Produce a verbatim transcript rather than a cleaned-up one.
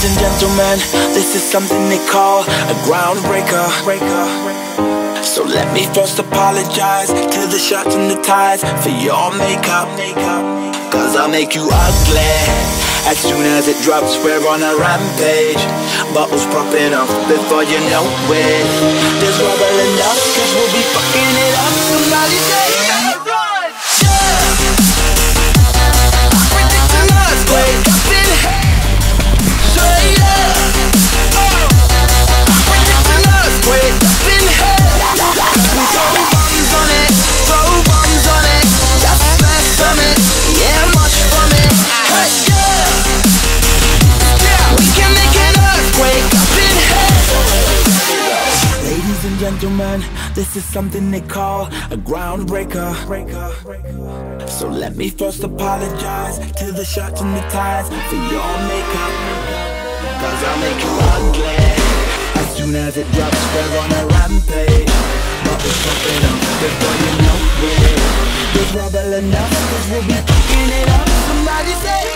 Ladies and gentlemen, this is something they call a groundbreaker. So let me first apologize to the shirts and the ties for your makeup. Cause I'll make you ugly as soon as it drops. We're on a rampage, bottles popping up before you know it. There's rubble enough, cause we'll be fucking it up. Somebody say yeah, run! Yeah! Predicting earthquake up in here. Straight up. Oh! Predicting earthquake up in here. We throw bombs on it, throw bombs on it. Just smash from it, yeah, much from it. Hey, yeah! Yeah, we can make an earthquake up in here. Ladies and gentlemen, this is something they call a groundbreaker. So let me first apologize to the shirts and the ties for your makeup. Cause I'll make you ugly as soon as it drops. We're on a rampage, bubbles popping up before you know it. There's rubble enough, cause we'll be fucking it up. Somebody say